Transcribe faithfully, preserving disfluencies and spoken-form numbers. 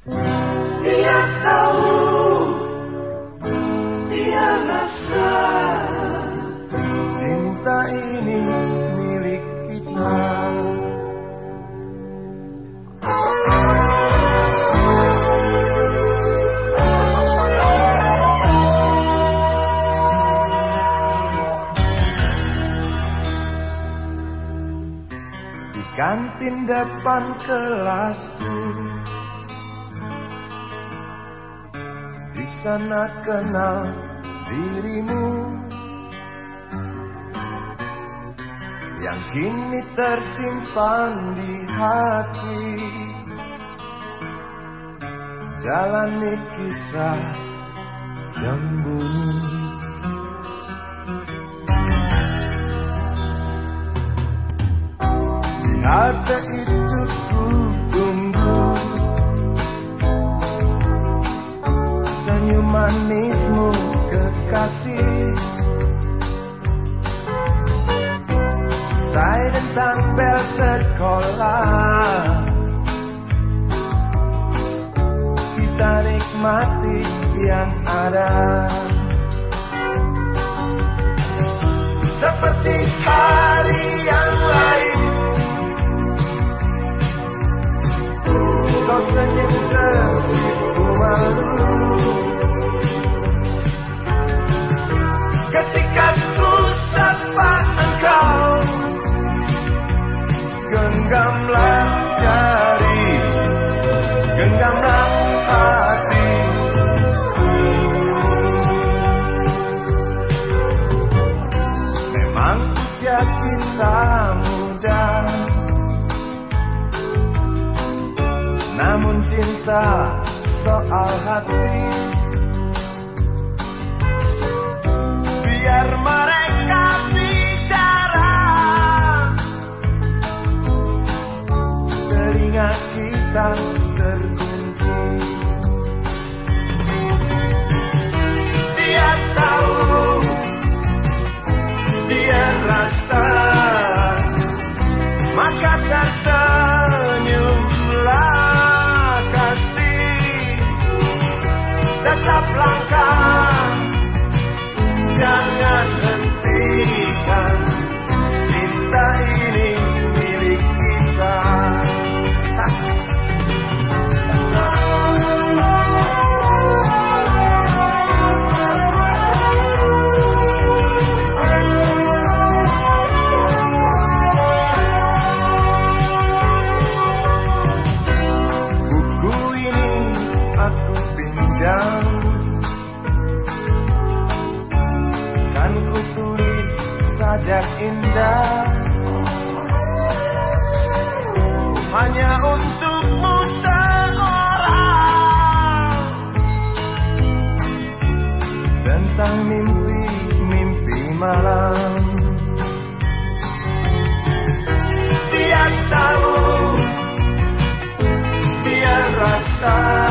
Dia tahu, dia rasa cinta ini milik kita. Di kantin depan kelasku, di sana kenal dirimu, yang kini tersimpan di hati. Jalani kisah sembunyi. Di hati itu ku tunggu senyum manismu kekasih. Usai tentang bel sekolah, kita nikmati yang ada. Seperti hari yang lain, kau senyum tersipu malu ketika ku sapa engkau. Genggamlah jari, genggamlah hati. Memang usia kita muda, namun cinta soal hati. Biar mereka bicara, telinga kita terkunci. Dia tahu, dia rasa, maka tersenyumlah kasih. Tetap langkah, jangan hentikan, cinta ini milik kita. Buku ini aku pinjam, kan ku tulis sajak indah, hanya untukmu seorang, tentang mimpi-mimpi malam. Dia tahu, dia rasa,